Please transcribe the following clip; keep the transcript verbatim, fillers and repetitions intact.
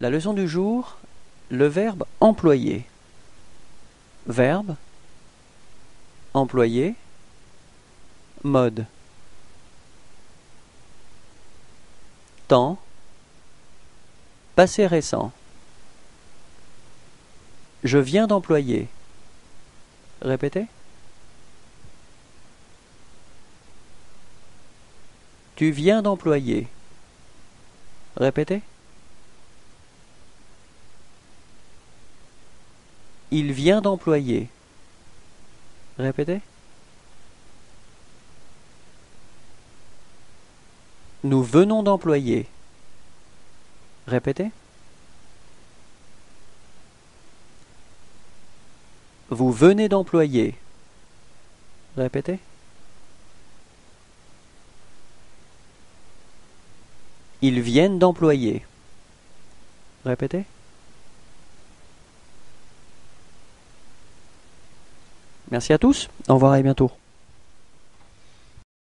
La leçon du jour, le verbe employer. Verbe, employer, mode. Temps, passé récent. Je viens d'employer. Répétez. Tu viens d'employer. Répétez. Il vient d'employer. Répétez. Nous venons d'employer. Répétez. Vous venez d'employer. Répétez. Ils viennent d'employer. Répétez. Merci à tous. Au revoir et à bientôt.